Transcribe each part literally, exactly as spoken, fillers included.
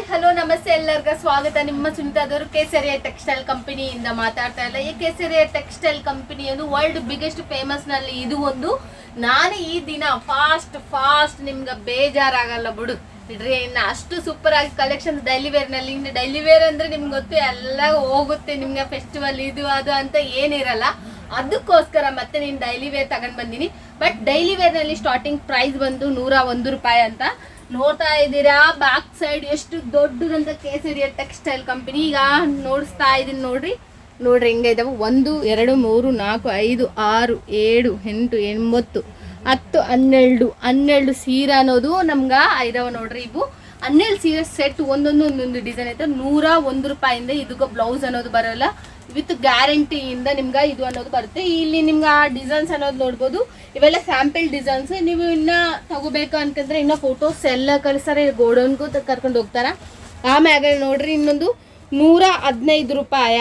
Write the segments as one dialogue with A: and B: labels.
A: Hello ನಮಸ್ತೆ ಎಲ್ಲರಿಗೂ ಸ್ವಾಗತ. ನಿಮ್ಮ ಸುನಿತಾದವರು ಕೇಸರಿಯ ಟೆಕ್ಸ್ಟೈಲ್ ಕಂಪನಿಯಿಂದ ಮಾತಾಡ್ತಾ ಇಲ್ಲ. ಈ ಕೇಸರಿಯ ಟೆಕ್ಸ್ಟೈಲ್ ಕಂಪನಿ ಒಂದು ವರ್ಲ್ಡ್ ಬಿಗ್ಗೆಸ್ಟ್ ಫೇಮಸ್ ನಲ್ಲಿ ಇದು ಒಂದು. ನಾನು ಈ ದಿನ ಫಾಸ್ಟ್ ಫಾಸ್ಟ್ ನಿಮ್ಗೆ ಬೇಜಾರಾಗಲ್ಲ ಬಿಡು ಇಡ್ರಿ. ಇನ್ನು ಅಷ್ಟು ಸೂಪರ್ ಆಗಿ ಕಲೆಕ್ಷನ್ ಡೈಲಿ ವೇರ್ ನಲ್ಲಿ. ಇನ್ನು ಡೈಲಿ ವೇರ್ ಅಂದ್ರೆ ನಿಮ್ಗೆ ಗೊತ್ತು ಎಲ್ಲ ಹೋಗುತ್ತೆ, ನಿಮ್ಗೆ ಫೆಸ್ಟಿವಲ್ ಇದು ಅದು ಅಂತ ಏನಿರಲ್ಲ. ಅದಕ್ಕೋಸ್ಕರ ಮತ್ತೆ ನೀನು ಡೈಲಿ ವೇರ್ ತಗೊಂಡ್ ಬಂದಿನಿ. ಬಟ್ ಡೈಲಿ ವೇರ್ ನಲ್ಲಿ ಸ್ಟಾರ್ಟಿಂಗ್ ಪ್ರೈಸ್ ಬಂದು ನೂರ ಒಂದು ರೂಪಾಯಿ ಅಂತ ನೋಡ್ತಾ ಇದ್ದೀರಾ. ಬ್ಯಾಕ್ ಸೈಡ್ ಎಷ್ಟು ದೊಡ್ಡದಂತ ಕೇಸರಿಯ ಟೆಕ್ಸ್ಟೈಲ್ ಕಂಪನಿ. ಈಗ ನೋಡಿಸ್ತಾ ಇದೀನಿ ನೋಡ್ರಿ ನೋಡ್ರಿ ಹಿಂಗೆ ಇದಾವೆ. ಒಂದು ಎರಡು ಮೂರು ನಾಲ್ಕು ಐದು ಆರು ಏಳು ಎಂಟು ಒಂಬತ್ತು ಹತ್ತು ಹನ್ನೆರಡು ಹನ್ನೆರಡು ಸೀರೆ ಅನ್ನೋದು ನಮ್ಗೆ ಇದಾವೆ ನೋಡ್ರಿ. ಇವು ಹನ್ನೆರಡು ಸೀರೆ ಸೆಟ್ ಒಂದೊಂದು ಒಂದೊಂದು ಡಿಸೈನ್ ಐತೆ. ನೂರ ಒಂದು ರೂಪಾಯಿಂದ ಇದಕ್ಕೆ ಬ್ಲೌಸ್ ಅನ್ನೋದು ಬರೋಲ್ಲ, ವಿತ್ ಗ್ಯಾರಂಟಿಯಿಂದ ನಿಮ್ಗೆ ಇದು ಅನ್ನೋದು ಬರುತ್ತೆ. ಇಲ್ಲಿ ನಿಮ್ಗೆ ಆ ಡಿಸೈನ್ಸ್ ಅನ್ನೋದು ನೋಡ್ಬೋದು. ಇವೆಲ್ಲ ಸ್ಯಾಂಪಲ್ ಡಿಸೈನ್ಸ್. ನೀವು ಇನ್ನ ತಗೋಬೇಕು ಅನ್ಕಂದ್ರೆ ಇನ್ನ ಫೋಟೋಸ್ ಎಲ್ಲ ಕಳಿಸ್ತಾರೆ, ಗೋಡೌನ್ಗೂ ಕರ್ಕೊಂಡು ಹೋಗ್ತಾರ. ಆಮ್ಯಾಗ ನೋಡ್ರಿ ಇನ್ನೊಂದು ನೂರ ಹದಿನೈದು ರೂಪಾಯ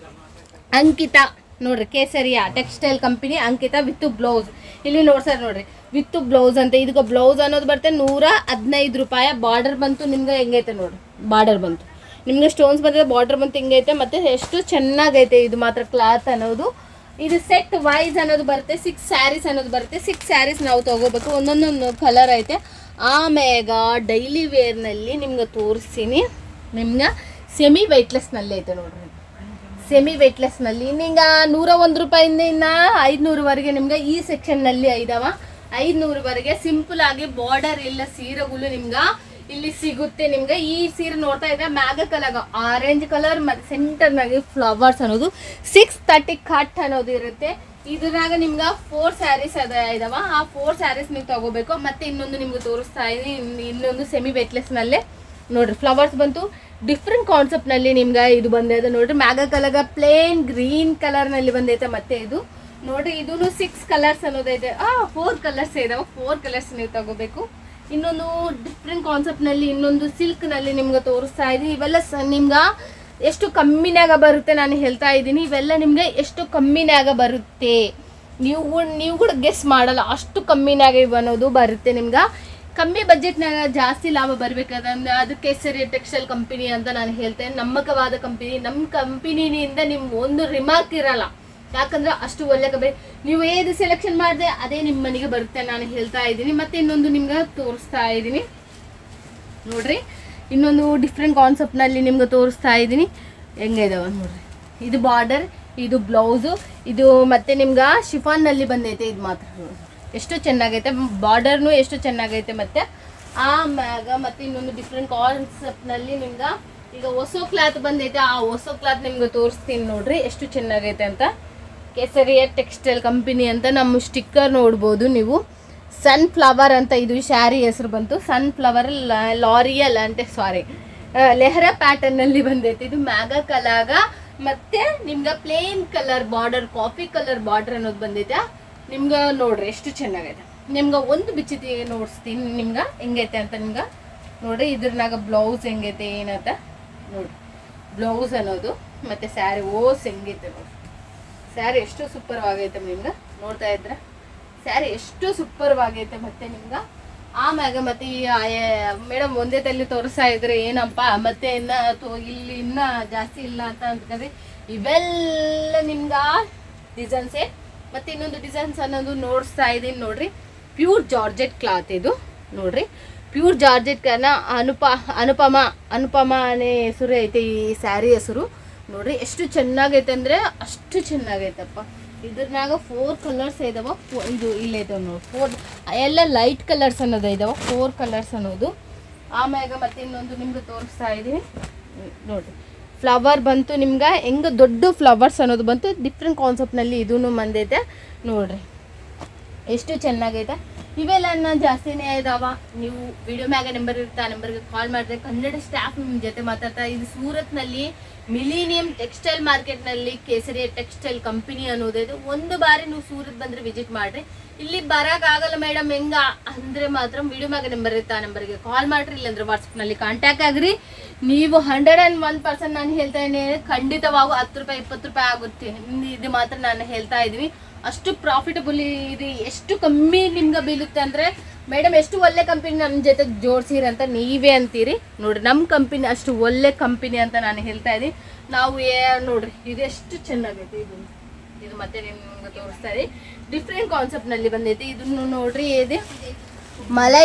A: ಅಂಕಿತ ನೋಡ್ರಿ, ಕೇಸರಿಯ textile company Ankita with blouse. ಇಲ್ಲಿ ನೋಡ್ಸಾರ ನೋಡ್ರಿ ವಿತ್ ಬ್ಲೌಸ್ ಅಂತ. ಇದಕ್ಕೆ ಬ್ಲೌಸ್ ಅನ್ನೋದು ಬರುತ್ತೆ ನೂರ ಹದಿನೈದು ರೂಪಾಯಿ. ಬಾರ್ಡರ್ ಬಂತು ನಿಮ್ಗೆ ಹೆಂಗೈತೆ ನೋಡ್ರಿ, ಬಾರ್ಡರ್ ಬಂತು ನಿಮ್ಗೆ ಸ್ಟೋನ್ಸ್ ಬಂದಿದೆ, ಬಾರ್ಡರ್ ಬಂತು ಹಿಂಗೈತೆ. ಮತ್ತೆ ಎಷ್ಟು ಚೆನ್ನಾಗೈತೆ ಇದು ಮಾತ್ರ ಕ್ಲಾತ್ ಅನ್ನೋದು. ಇದು ಸೆಟ್ ವೈಸ್ ಅನ್ನೋದು ಬರುತ್ತೆ. ಸಿಕ್ಸ್ ಸ್ಯಾರೀಸ್ ಅನ್ನೋದು ಬರುತ್ತೆ. ಸಿಕ್ಸ್ ಸ್ಯಾರೀಸ್ ನಾವು ತಗೋಬೇಕು, ಒಂದೊಂದೊಂದು ಕಲರ್ ಐತೆ. ಆಮ್ಯಾಗ ಡೈಲಿ ವೇರ್ನಲ್ಲಿ ನಿಮ್ಗೆ ತೋರಿಸ್ತೀನಿ. ನಿಮ್ಗೆ ಸೆಮಿ ವೆಯ್ಟ್ಲೆಸ್ನಲ್ಲಿ ಐತೆ ನೋಡ್ರಿ. ಸೆಮಿ ವೆಯ್ಟ್ಲೆಸ್ನಲ್ಲಿ ನಿಂಗೆ ನೂರ ಒಂದು ರೂಪಾಯಿಂದ ಇನ್ನು ಐದುನೂರವರೆಗೆ ನಿಮ್ಗೆ ಈ ಸೆಕ್ಷನ್ನಲ್ಲಿ ಐದವ. ಐದುನೂರವರೆಗೆ ಸಿಂಪಲ್ ಆಗಿ ಬಾರ್ಡರ್ ಇಲ್ಲ ಸೀರೆಗಳು ನಿಮ್ಗೆ ಇಲ್ಲಿ ಸಿಗುತ್ತೆ. ನಿಮ್ಗೆ ಈ ಸೀರೆ ನೋಡ್ತಾ ಇದ್ರೆ ಮ್ಯಾಗ ಕಲರ್ ಆರೆಂಜ್ ಕಲರ್ ಮತ್ತೆ ಸೆಂಟರ್ನಾಗಿ ಫ್ಲವರ್ಸ್ ಅನ್ನೋದು ಸಿಕ್ಸ್ ತರ್ಟಿ ಕಟ್ ಅನ್ನೋದು ಇರುತ್ತೆ. ಇದ್ರಾಗ ನಿಮ್ಗೆ ಫೋರ್ ಸ್ಯಾರೀಸ್ ಅದ ಇದಾವ. ಆ ಫೋರ್ ಸ್ಯಾರೀಸ್ ನೀವು ತಗೋಬೇಕು. ಮತ್ತೆ ಇನ್ನೊಂದು ನಿಮ್ಗೆ ತೋರಿಸ್ತಾ ಇದೀನಿ, ಇನ್ನೊಂದು ಸೆಮಿ ವೆಯ್ಟ್ಲೆಸ್ನಲ್ಲೇ ನೋಡ್ರಿ ಫ್ಲವರ್ಸ್ ಬಂತು. ಡಿಫ್ರೆಂಟ್ ಕಾನ್ಸೆಪ್ಟ್ ನಲ್ಲಿ ನಿಮ್ಗೆ ಇದು ಬಂದೈತೆ ನೋಡ್ರಿ. ಮ್ಯಾಗ ಕಲರ್ ಪ್ಲೇನ್ ಗ್ರೀನ್ ಕಲರ್ ನಲ್ಲಿ ಬಂದೈತೆ. ಮತ್ತೆ ಇದು ನೋಡ್ರಿ ಇದೂ ಸಿಕ್ಸ್ ಕಲರ್ಸ್ ಅನ್ನೋದೈತೆ. ಆ ಫೋರ್ ಕಲರ್ಸ್ ಇದಾವೆ. ಫೋರ್ ಕಲರ್ಸ್ ನೀವು ತಗೋಬೇಕು. ಇನ್ನೊಂದು ಡಿಫ್ರೆಂಟ್ ಕಾನ್ಸೆಪ್ಟ್ ನಲ್ಲಿ ಇನ್ನೊಂದು ಸಿಲ್ಕ್ ನಲ್ಲಿ ನಿಮ್ಗೆ ತೋರಿಸ್ತಾ ಇದೀನಿ. ಇವೆಲ್ಲ ನಿಮ್ಗೆ ಎಷ್ಟು ಕಮ್ಮಿನಾಗ ಬರುತ್ತೆ ನಾನು ಹೇಳ್ತಾ ಇದ್ದೀನಿ. ಇವೆಲ್ಲ ನಿಮ್ಗೆ ಎಷ್ಟು ಕಮ್ಮಿನಾಗ ಬರುತ್ತೆ ನೀವು ನೀವು ಕೂಡ ಗೆಸ್ ಮಾಡಲ್ಲ, ಅಷ್ಟು ಕಮ್ಮಿನಾಗ ಇವು ಅನ್ನೋದು ಬರುತ್ತೆ ನಿಮ್ಗೆ. ಕಮ್ಮಿ ಬಜೆಟ್ನಾಗ ಜಾಸ್ತಿ ಲಾಭ ಬರಬೇಕಾದ್ರೆ ಅದು ಕೇಸರಿ ಟೆಕ್ಸ್ಟೈಲ್ ಕಂಪನಿ ಅಂತ ನಾನು ಹೇಳ್ತೇನೆ. ನಮ್ಮಕವಾದ ಕಂಪನಿ. ನಮ್ಮ ಕಂಪನಿನಿಂದ ನಿಮ್ಗೆ ಒಂದು ರಿಮಾರ್ಕ್ ಇರಲ್ಲ, ಯಾಕಂದ್ರೆ ಅಷ್ಟು ಒಳ್ಳೆ ಕಬೆ ನೀವು ಏದು ಸೆಲೆಕ್ಷನ್ ಮಾಡಿದೆ ಅದೇ ನಿಮ್ಮ ಮನೆಗೆ ಬರುತ್ತೆ ನಾನು ಹೇಳ್ತಾ ಇದ್ದೀನಿ. ಮತ್ತೆ ಇನ್ನೊಂದು ನಿಮ್ಗೆ ತೋರಿಸ್ತಾ ಇದ್ದೀನಿ ನೋಡ್ರಿ. ಇನ್ನೊಂದು ಡಿಫ್ರೆಂಟ್ ಕಾನ್ಸೆಪ್ಟ್ನಲ್ಲಿ ನಿಮ್ಗೆ ತೋರಿಸ್ತಾ ಇದ್ದೀನಿ. ಹೆಂಗೆ ಇದಾವೆ ನೋಡ್ರಿ. ಇದು ಬಾರ್ಡರ್, ಇದು ಬ್ಲೌಸು, ಇದು ಮತ್ತೆ ನಿಮ್ಗೆ ಶಿಫಾನ್ನಲ್ಲಿ ಬಂದೈತೆ. ಇದು ಮಾತ್ರ ಎಷ್ಟು ಚೆನ್ನಾಗೈತೆ, ಬಾರ್ಡರ್ನು ಎಷ್ಟು ಚೆನ್ನಾಗೈತೆ. ಮತ್ತೆ ಆಮ್ಯಾಗ ಮತ್ತೆ ಇನ್ನೊಂದು ಡಿಫ್ರೆಂಟ್ ಕಾನ್ಸೆಪ್ಟ್ನಲ್ಲಿ ನಿಮ್ಗೆ ಈಗ ಹೊಸ ಕ್ಲಾತ್ ಬಂದೈತೆ. ಆ ಹೊಸ ಕ್ಲಾತ್ ನಿಮ್ಗೆ ತೋರಿಸ್ತೀನಿ ನೋಡ್ರಿ ಎಷ್ಟು ಚೆನ್ನಾಗೈತೆ ಅಂತ. ಕೇಸರಿಯ ಟೆಕ್ಸ್ಟೈಲ್ ಕಂಪನಿ ಅಂತ ನಮ್ಮ ಸ್ಟಿಕ್ಕರ್ ನೋಡ್ಬೋದು ನೀವು. ಸನ್ ಫ್ಲವರ್ ಅಂತ ಇದು ಸ್ಯಾರಿ ಹೆಸರು ಬಂತು. ಸನ್ ಫ್ಲವರ್ ಲಾರಿಯಲ್ ಅಂತ ಸಾರಿ ಲೆಹರಾ ಪ್ಯಾಟರ್ನಲ್ಲಿ ಬಂದೈತೆ. ಇದು ಮ್ಯಾಗ ಕಲಾಗ ಮತ್ತೆ ನಿಮ್ಗೆ plain colour border, coffee colour border ಅನ್ನೋದು ಬಂದೈತೆ. ನಿಮ್ಗೆ ನೋಡ್ರಿ ಎಷ್ಟು ಚೆನ್ನಾಗೈತೆ. ನಿಮ್ಗೆ ಒಂದು ಬಿಚ್ಚಿತಿ ನೋಡಿಸ್ತೀನಿ ನಿಮ್ಗೆ ಹೆಂಗೈತೆ ಅಂತ. ನಿಮ್ಗೆ ನೋಡ್ರಿ ಇದ್ರನಾಗ ಬ್ಲೌಸ್ ಹೆಂಗೈತೆ ಏನಂತ ನೋಡ್ರಿ. ಬ್ಲೌಸ್ ಅನ್ನೋದು ಮತ್ತೆ ಸ್ಯಾರಿ ಓಸ್ ಹೆಂಗೈತೆ ನೋಡ್ರಿ. ಸ್ಯಾರಿ ಎಷ್ಟು ಸೂಪರ್ವಾಗೈತೆ ನಿಮ್ಗೆ ನೋಡ್ತಾ ಇದ್ರೆ. ಸ್ಯಾರಿ ಎಷ್ಟು ಸೂಪರ್ವಾಗೈತೆ. ಮತ್ತೆ ನಿಮ್ಗೆ ಆಮ್ಯಾಗ ಮತ್ತೆ ಈ ಮೇಡಮ್ ಒಂದೇ ತಲೆ ತೋರಿಸ್ತಾ ಇದ್ರೆ ಏನಪ್ಪ ಮತ್ತೆ ಇನ್ನ ಇಲ್ಲಿ ಇನ್ನ ಜಾಸ್ತಿ ಇಲ್ಲ ಅಂತ ಅಂತಂದ್ರೆ ಇವೆಲ್ಲ ನಿಮ್ಗೆ ಡಿಸೈನ್ಸೇ. ಮತ್ತೆ ಇನ್ನೊಂದು ಡಿಸೈನ್ಸ್ ಅನ್ನೋದು ನೋಡಿಸ್ತಾ ಇದ್ದೀನಿ ನೋಡ್ರಿ. ಪ್ಯೂರ್ ಜಾರ್ಜೆಟ್ ಕ್ಲಾತ್ ಇದು ನೋಡ್ರಿ. ಪ್ಯೂರ್ ಜಾರ್ಜೆಟ್ ಕಾರಣ ಅನುಪ ಅನುಪಮ ಅನುಪಮ ಅನ್ನೋ ಹೆಸರು ಐತೆ ಈ ಸ್ಯಾರಿ ಹೆಸರು ನೋಡ್ರಿ. ಎಷ್ಟು ಚೆನ್ನಾಗೈತೆ ಅಂದರೆ ಅಷ್ಟು ಚೆನ್ನಾಗೈತಪ್ಪ. ಇದ್ರನಾಗ ಫೋರ್ ಕಲರ್ಸ್ ಇದಾವೆ. ಇದು ಇಲ್ಲೈತೆ ನೋಡಿ ಫೋರ್ ಎಲ್ಲ ಲೈಟ್ ಕಲರ್ಸ್ ಅನ್ನೋದು ಇದಾವೆ. ಫೋರ್ ಕಲರ್ಸ್ ಅನ್ನೋದು. ಆಮ್ಯಾಗ ಮತ್ತೆ ಇನ್ನೊಂದು ನಿಮ್ಗೆ ತೋರಿಸ್ತಾ ಇದ್ದೀನಿ ನೋಡ್ರಿ. ಫ್ಲವರ್ ಬಂತು ನಿಮ್ಗೆ ಹೆಂಗೆ ದೊಡ್ಡ ಫ್ಲವರ್ಸ್ ಅನ್ನೋದು ಬಂತು. ಡಿಫ್ರೆಂಟ್ ಕಾನ್ಸೆಪ್ಟ್ನಲ್ಲಿ ಇದೂ ಬಂದೈತೆ ನೋಡ್ರಿ ಎಷ್ಟು ಚೆನ್ನಾಗೈತೆ. ಇವೆಲ್ಲ ಜಾಸ್ತಿನೇ ಇದಾವ. ನೀವು ವಿಡಿಯೋ ಮ್ಯಾಗ ನಂಬರ್ ಇರುತ್ತೆ, ಆ ನಂಬರ್ಗೆ ಕಾಲ್ ಮಾಡಿದ್ರೆ ಕನ್ನಡ ಸ್ಟಾಫ್ ನಿಮ್ಮ ಜೊತೆ ಮಾತಾಡ್ತಾ. ಇದು ಸೂರತ್ನಲ್ಲಿ ಮಿಲಿನಿಯಂ ಟೆಕ್ಸ್ಟೈಲ್ ಮಾರ್ಕೆಟ್ನಲ್ಲಿ ಕೇಸರಿಯ ಟೆಕ್ಸ್ಟೈಲ್ ಕಂಪನಿ ಅನ್ನೋದಿದೆ. ಒಂದು ಬಾರಿ ನೀವು ಸೂರತ್ ಬಂದರೆ ವಿಸಿಟ್ ಮಾಡಿರಿ. ಇಲ್ಲಿ ಬರೋಕ್ಕಾಗಲ್ಲ ಮೇಡಮ್ ಹೆಂಗ ಅಂದರೆ ಮಾತ್ರ ವಿಡಿಯೋ ಮ್ಯಾಗ ನಂಬರ್ ಇರುತ್ತೆ, ಆ ನಂಬರ್ಗೆ ಕಾಲ್ ಮಾಡಿರಿ. ಇಲ್ಲಾಂದ್ರೆ ವಾಟ್ಸಪ್ನಲ್ಲಿ ಕಾಂಟ್ಯಾಕ್ಟ್ ಆಗಿರಿ. ನೀವು ಹಂಡ್ರೆಡ್ ಆ್ಯಂಡ್ ಒನ್ ಪರ್ಸೆಂಟ್ ನಾನು ಹೇಳ್ತಾ ಇದ್ದೀನಿ ಖಂಡಿತವಾಗೂ ಹತ್ತು ರೂಪಾಯಿ ಇಪ್ಪತ್ತು ರೂಪಾಯಿ ಆಗುತ್ತೆ. ಇದು ಮಾತ್ರ ನಾನು ಹೇಳ್ತಾ ಇದ್ದೀವಿ. ಅಷ್ಟು ಪ್ರಾಫಿಟಬಲ್ ಇದೆ. ಎಷ್ಟು ಕಮ್ಮಿ ನಿಮ್ಗೆ ಬೀಳುತ್ತೆ ಅಂದರೆ ಮೇಡಮ್ ಎಷ್ಟು ಒಳ್ಳೆ ಕಂಪನಿ ನಮ್ಮ ಜೊತೆ ಜೋಡಿಸಿರಿ ಅಂತ ನೀವೇ ಅಂತೀರಿ. ನೋಡಿರಿ ನಮ್ಮ ಕಂಪನಿ ಅಷ್ಟು ಒಳ್ಳೆ ಕಂಪನಿ ಅಂತ ನಾನು ಹೇಳ್ತಾ ಇದ್ದೀನಿ. ನಾವು ಏ ನೋಡಿರಿ ಇದೆಷ್ಟು ಚೆನ್ನಾಗೈತೆ. ಇದು ಇದು ಮತ್ತೆ ನಿಮ್ಗೆ ತೋರಿಸ್ತಾ ಇದ್ದೀನಿ. ಡಿಫ್ರೆಂಟ್ ಕಾನ್ಸೆಪ್ಟ್ನಲ್ಲಿ ಬಂದೈತೆ. ಇದನ್ನು ನೋಡ್ರಿ ಇದೆ ಮಲೈ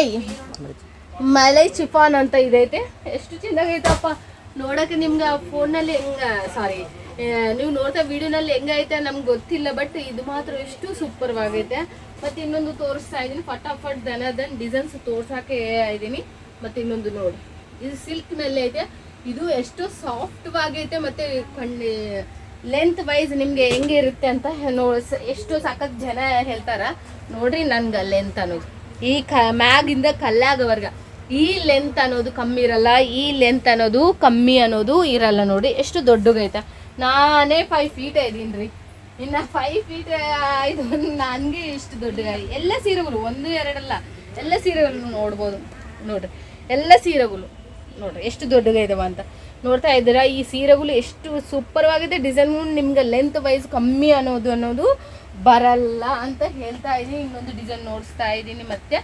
A: ಮಲೈ ಚಿಫಾನ್ ಅಂತ ಇದೈತೆ. ಎಷ್ಟು ಚೆನ್ನಾಗೈತಪ್ಪ ನೋಡೋಕೆ. ನಿಮ್ಗೆ ಫೋನಲ್ಲಿ ಹೆಂಗೆ ಸಾರಿ ನೀವು ನೋಡ್ತಾ ವಿಡಿಯೋನಲ್ಲಿ ಹೆಂಗೈತೆ ನಮ್ಗೆ ಗೊತ್ತಿಲ್ಲ, ಬಟ್ ಇದು ಮಾತ್ರ ಎಷ್ಟು ಸೂಪರ್ವಾಗೈತೆ. ಮತ್ತು ಇನ್ನೊಂದು ತೋರಿಸ್ತಾ ಇದ್ದೀನಿ ಫಟಾಫಟ್ ದನದನ್ ಡಿಸೈನ್ಸ್ ತೋರ್ಸೋಕೆ ಇದ್ದೀನಿ. ಮತ್ತು ಇನ್ನೊಂದು ನೋಡಿ ಇದು ಸಿಲ್ಕ್ನಲ್ಲಿ ಐತೆ. ಇದು ಎಷ್ಟು ಸಾಫ್ಟ್ವಾಗೈತೆ ಮತ್ತು ಕಣ್ಣಿ ಲೆಂತ್ ವೈಸ್ ನಿಮಗೆ ಹೆಂಗೆ ಇರುತ್ತೆ ಅಂತ ನೋ ಎಷ್ಟು ಸಾಕಷ್ಟು ಜನ ಹೇಳ್ತಾರ. ನೋಡ್ರಿ ನನ್ಗೆ ಲೆಂತ್ ಅನ್ನೋದು ಈ ಕ ಮ್ಯಾಗಿಂದ ಕಲ್ಲಾಗವರ್ಗ ಈ ಲೆಂತ್ ಅನ್ನೋದು ಕಮ್ಮಿ ಇರಲ್ಲ, ಈ ಲೆಂತ್ ಅನ್ನೋದು ಕಮ್ಮಿ ಅನ್ನೋದು ಇರಲ್ಲ. ನೋಡಿ ಎಷ್ಟು ದೊಡ್ಡಗೈತೆ. ನಾನೇ ಫೈವ್ ಫೀಟ್ ಇದ್ದೀನಿ ರೀ, ಇನ್ನು ಫೈವ್ ಫೀಟ್ ಇದು ನನಗೆ ಇಷ್ಟು ದೊಡ್ಡಗಾಯಿ. ಎಲ್ಲ ಸೀರೆಗಳು ಒಂದು ಎರಡಲ್ಲ, ಎಲ್ಲ ಸೀರೆಗಳು ನೋಡ್ಬೋದು. ನೋಡ್ರಿ ಎಲ್ಲ ಸೀರೆಗಳು ನೋಡ್ರಿ ಎಷ್ಟು ದೊಡ್ಡಗಾಯ್ದವ ಅಂತ ನೋಡ್ತಾ ಇದ್ದೀರಾ. ಈ ಸೀರೆಗಳು ಎಷ್ಟು ಸೂಪರ್ವಾಗಿದೆ. ಡಿಸೈನ್ ನಿಮ್ಗೆ ಲೆಂತ್ ವೈಸ್ ಕಮ್ಮಿ ಅನ್ನೋದು ಅನ್ನೋದು ಬರಲ್ಲ ಅಂತ ಹೇಳ್ತಾ ಇದ್ದೀನಿ. ಇನ್ನೊಂದು ಡಿಸೈನ್ ನೋಡಿಸ್ತಾ ಇದ್ದೀನಿ. ಮತ್ತೆ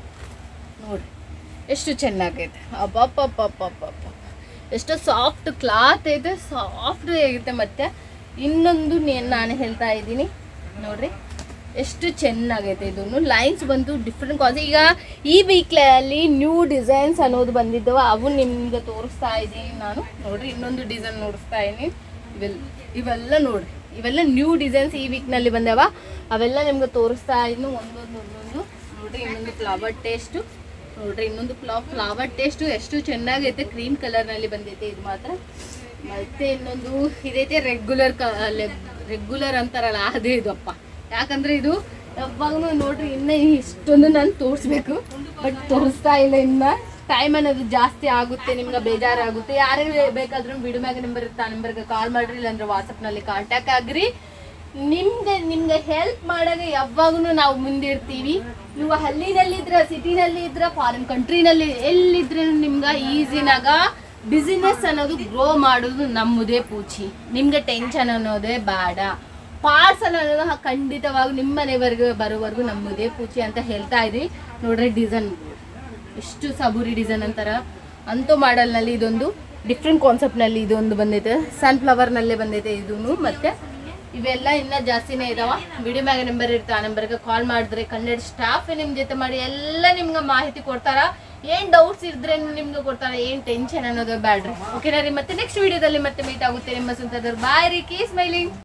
A: ನೋಡ್ರಿ ಎಷ್ಟು ಚೆನ್ನಾಗೈತೆ. ಅಬ್ಬಪ್ಪಪ್ಪಪ್ಪಪ್ಪ ಎಷ್ಟು ಸಾಫ್ಟ್ ಕ್ಲಾತ್ ಐತೆ, ಸಾಫ್ಟ್ ಆಗುತ್ತೆ. ಮತ್ತು ಇನ್ನೊಂದು ನಾನು ಹೇಳ್ತಾ ಇದ್ದೀನಿ ನೋಡ್ರಿ ಎಷ್ಟು ಚೆನ್ನಾಗೈತೆ. ಇದನ್ನು ಲೈನ್ಸ್ ಬಂದು ಡಿಫ್ರೆಂಟ್ ಕಾನ್ಸ್. ಈಗ ಈ ವೀಕ್ಲಲ್ಲಿ ನ್ಯೂ ಡಿಸೈನ್ಸ್ ಅನ್ನೋದು ಬಂದಿದ್ದವ, ಅವು ನಿಮ್ಗೆ ತೋರಿಸ್ತಾ ಇದ್ದೀನಿ ನಾನು. ನೋಡ್ರಿ ಇನ್ನೊಂದು ಡಿಸೈನ್ ನೋಡಿಸ್ತಾ ಇದ್ದೀನಿ. ಇವೆಲ್ಲ ಇವೆಲ್ಲ ನೋಡ್ರಿ ಇವೆಲ್ಲ ನ್ಯೂ ಡಿಸೈನ್ಸ್ ಈ ವೀಕ್ನಲ್ಲಿ ಬಂದವ, ಅವೆಲ್ಲ ನಿಮ್ಗೆ ತೋರಿಸ್ತಾ ಇದ್ದೀನಿ ಒಂದೊಂದು ಒಂದೊಂದು. ನೋಡ್ರಿ ಇನ್ನೊಂದು ಫ್ಲವರ್ ಟೇಸ್ಟು ನೋಡ್ರಿ ಇನ್ನೊಂದು ಫ್ಲವ್ ಫ್ಲವರ್ ಟೇಸ್ಟು ಎಷ್ಟು ಚೆನ್ನಾಗೈತೆ. ಕ್ರೀಮ್ ಕಲರ್ನಲ್ಲಿ ಬಂದೈತೆ ಇದು ಮಾತ್ರ. ಮತ್ತೆ ಇನ್ನೊಂದು ಇದೈತೆ ರೆಗ್ಯುಲರ್ ಕ ರೆಗ್ಯುಲರ್ ಅಂತಾರಲ್ಲ ಅದೇ ಇದಪ್ಪ. ಯಾಕಂದರೆ ಇದು ಯಾವಾಗಲೂ ನೋಡ್ರಿ ಇನ್ನೂ ಇಷ್ಟೊಂದು ನಾನು ತೋರಿಸ್ಬೇಕು, ಬಟ್ ತೋರಿಸ್ತಾ ಇಲ್ಲ. ಇನ್ನು ಟೈಮ್ ಅನ್ನೋದು ಜಾಸ್ತಿ ಆಗುತ್ತೆ, ನಿಮ್ಗೆ ಬೇಜಾರಾಗುತ್ತೆ. ಯಾರೇ ಬೇಕಾದ್ರೂ ವಿಡಿಯೋ ಮ್ಯಾಗ ನಂಬರ್ ಇರುತ್ತೆ, ಆ ನಂಬರ್ಗೆ ಕಾಲ್ ಮಾಡಿರಿ, ಇಲ್ಲಾಂದ್ರೆ ವಾಟ್ಸಪ್ನಲ್ಲಿ ಕಾಂಟ್ಯಾಕ್ಟ್ ಆಗಿರಿ. ನಿಮ್ಗೆ ನಿಮ್ಗೆ ಹೆಲ್ಪ್ ಮಾಡೋಕೆ ಯಾವಾಗೂ ನಾವು ಮುಂದಿರ್ತೀವಿ. ನೀವು ಹಳ್ಳಿನಲ್ಲಿದ್ರೆ, ಸಿಟಿನಲ್ಲಿ ಇದ್ರೆ, ಫಾರಿನ್ ಕಂಟ್ರಿನಲ್ಲಿ ಎಲ್ಲಿದ್ರೆ ನಿಮ್ಗೆ ಈಸಿನಾಗ ಬಿಸಿನೆಸ್ ಅನ್ನೋದು ಗ್ರೋ ಮಾಡೋದು ನಮ್ಮದೇ ಪೂಚಿ. ನಿಮ್ಗೆ ಟೆನ್ಷನ್ ಅನ್ನೋದೇ ಬೇಡ. ಪಾರ್ಸಲ್ ಅನ್ನೋದು ಖಂಡಿತವಾಗಿ ನಿಮ್ಮ ಮನೆವರೆಗೂ ಬರೋವರೆಗೂ ನಮ್ಮದೇ ಪೂಚಿ ಅಂತ ಹೇಳ್ತಾ ಇದ್ವಿ. ನೋಡ್ರಿ ಡಿಸೈನ್ ಎಷ್ಟು ಸಬೂರಿ ಡಿಸೈನ್ ಅಂತಾರ ಅಂತೂ ಮಾಡಲ್ನಲ್ಲಿ ಇದೊಂದು ಡಿಫ್ರೆಂಟ್ ಕಾನ್ಸೆಪ್ಟ್ನಲ್ಲಿ ಇದೊಂದು ಬಂದೈತೆ. ಸನ್ಫ್ಲವರ್ನಲ್ಲೇ ಬಂದೈತೆ ಇದೂ. ಮತ್ತು ಇವೆಲ್ಲ ಇನ್ನೂ ಜಾಸ್ತಿನೇ ಇದಾವ. ವಿಡಿಯೋ ಮ್ಯಾಗ ನಂಬರ್ ಇರುತ್ತೆ, ಆ ನಂಬರ್ಗೆ ಕಾಲ್ ಮಾಡಿದ್ರೆ ಕನ್ನಡ ಸ್ಟಾಫ್ ನಿಮ್ಮ ಜೊತೆ ಮಾಡಿ ಎಲ್ಲ ನಿಮ್ಗೆ ಮಾಹಿತಿ ಕೊಡ್ತಾರ. ಏನು ಡೌಟ್ಸ್ ಇದ್ರೆ ನಿಮ್ಗೆ ಕೊಡ್ತಾರ, ಏನು ಟೆನ್ಷನ್ ಅನ್ನೋದು ಬ್ಯಾಡ್ರಿ. ಓಕೆನಾ ರೀ? ಮತ್ತೆ ನೆಕ್ಸ್ಟ್ ವಿಡಿಯೋದಲ್ಲಿ ಮತ್ತೆ ಮೀಟ್ ಆಗುತ್ತೆ ನಿಮ್ಮ ಸ್ವಂತದವ್ರು. ಬಾಯ್ ರೀ, ಕೀ ಸ್ಮೈಲಿಂಗ್.